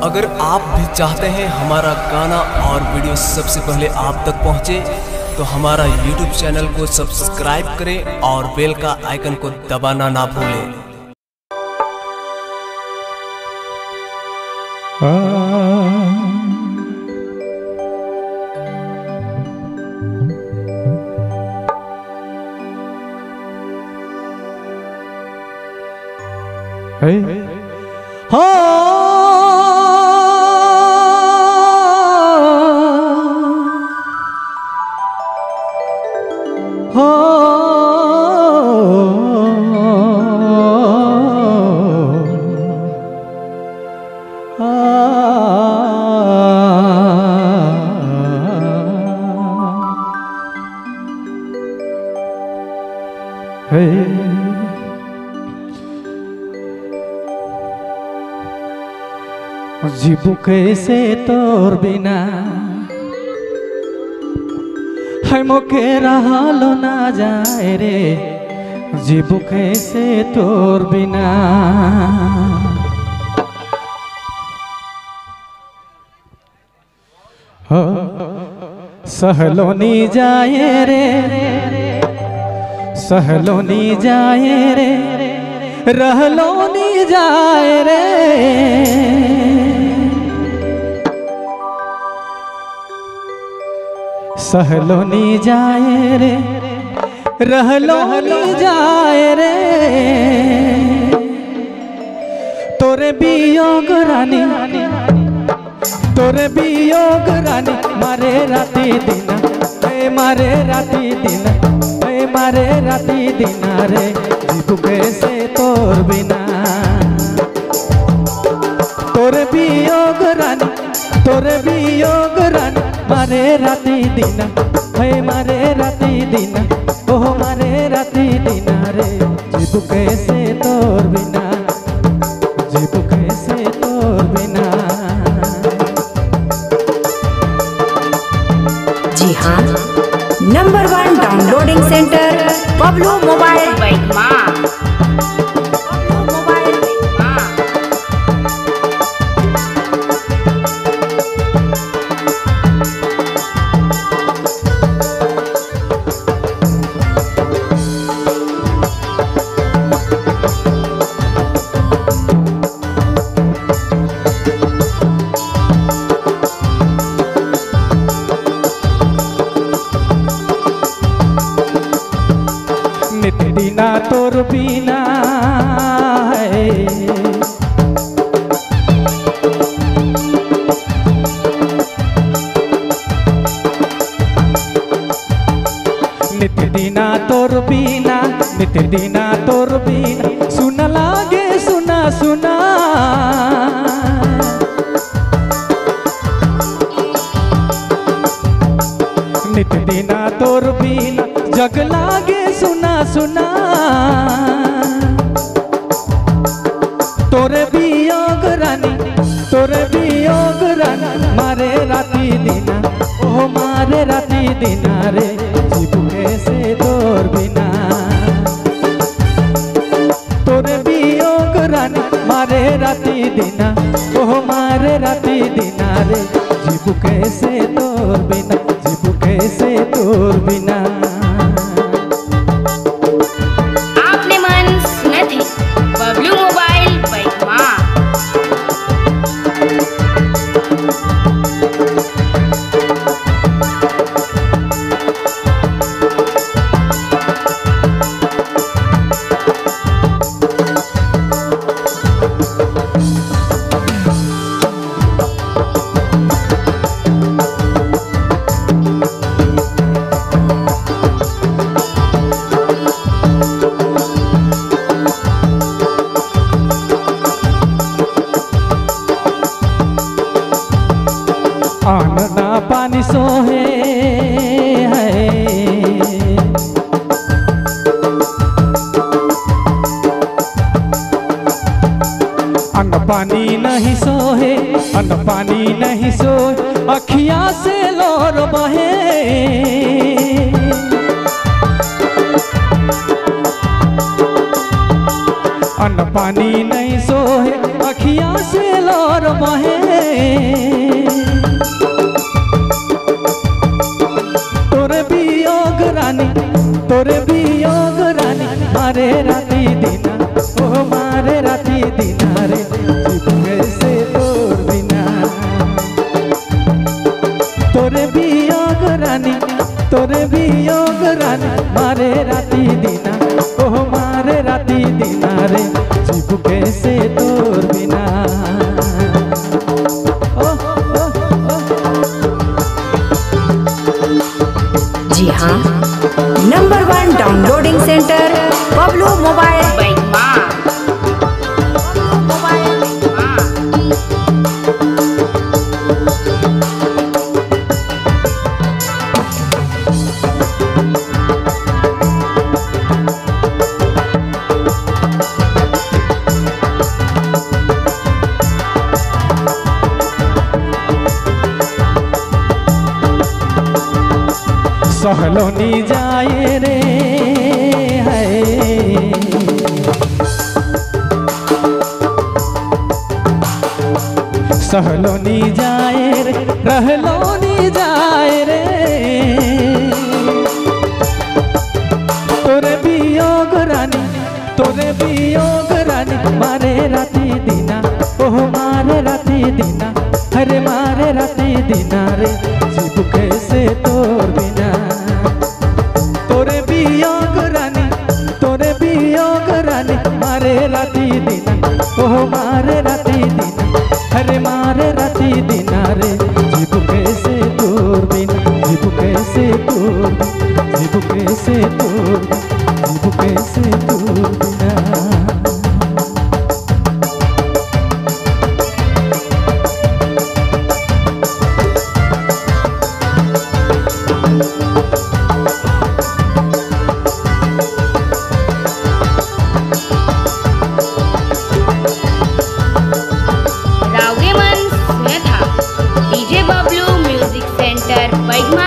अगर आप भी चाहते हैं हमारा गाना और वीडियो सबसे पहले आप तक पहुंचे, तो हमारा YouTube चैनल को सब्सक्राइब करें और बेल का आइकन को दबाना ना भूलें। जीबू कैसे तोर बिना है मोके रहलो ना जाए रे, जीबू कैसे तोर बिना। हो सहलो नी जाए रे, सहलो नी जाए रे, रहलो नी जाए रे। सहलो नी जाए रे, रहलो नी जाए रे। तोरे वियोग रानी, तोरे वियोग रानी, मारे राती दिना, मारे राती दिना, मारे राती दिना रे, जीबू कैसे तोर बिना। तोरे वियोग रानी, तोरे वियोग रानी, मारे राती दिना, मारे राती दिना, ओह मारे राती दिना रे, जीबू कैसे तोर बिना, जीबू कैसे तोर बिना। जी हाँ, नंबर 1 डाउनलोडिंग सेंटर पब्लो मोबाइल बैकमा। नित दीना तोर बिना है, नित दीना तोर बिना, नित दीना तोर बिना, सुना लागे सुना सुना। नित दीना तोर बिना, जग लागे सुना सुना। तोरे वियोग रानी, तोरे वियोग रानी, मारे राती दिना, ओह मारे राती दिना रे, जीबू कैसे तोर बिना। तोरे वियोग रानी, मारे राती दिना, ओह मारे राती दिना रे, जीबू कैसे तोर बिना, जीबू कैसे तोर बिना। आपने मन सुने थे पब्लो मोबाइल बैकमा। आनना पानी सोहे है, अन्न पानी नहीं सोहे, अन्न पानी नहीं सोहे, अखिया से लोर बहे। अन्न पानी नहीं सोहे, अखिया से लोर बहे। तोरे वियोग रानी, तोरे वियोग रानी, मारे राती दिना, ओ मारे राती दिना रे, जीव कैसे तोर बिना। तोरे वियोग रानी, तोरे वियोग रानी, मारे राती दिना, ओ मारे राती दिना रे, जीव कैसे तोर बिना। जी हाँ, number 1 downloading centre Bablu mobile सहलोनी जाए रे है, सहलोनी जाए रे, रहलोनी जाए रे। तोरे वियोग रानी, तोरे वियोग रानी, मारे राती दिना, ओह मारे राती दिना, हरे मारे राती दिना रे, जीव कैसे तोर बिना। तोरे वियोग रानी, तोरे वियोग रानी, मारे राती दिना, ओह मारे राती दिना, हरे मारे राती दिना रे, जीव कैसे तोर बिना, जीव कैसे तोर बिना, जीव कैसे तोर बिना, जीव कैसे तोर बिना। DJ Bablu music centre बैगमा।